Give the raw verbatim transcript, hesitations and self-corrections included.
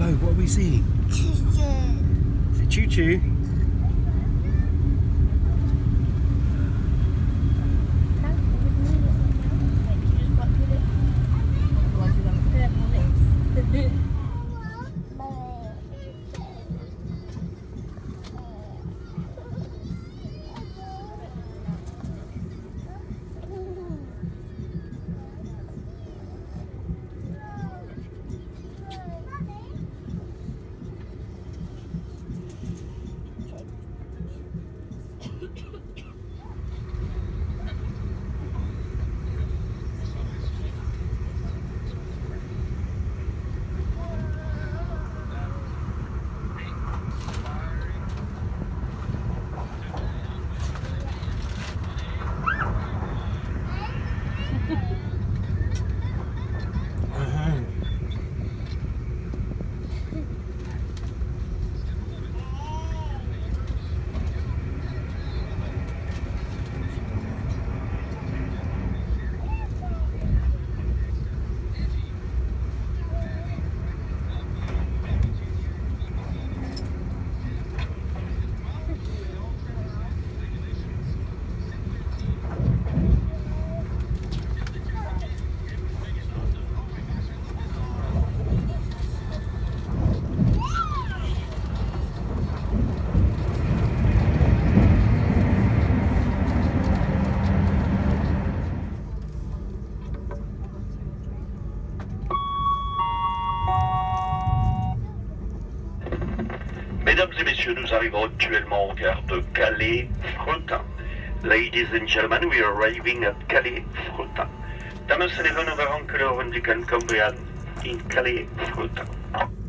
Whoa, what are we seeing? Choo-choo. Is it choo-choo? Mesdames et messieurs, nous arrivons actuellement au gare de Calais-Fretin. Ladies and gentlemen, we are arriving at Calais-Fretin. Dames und Herren, wir waren in Calais-Fretin.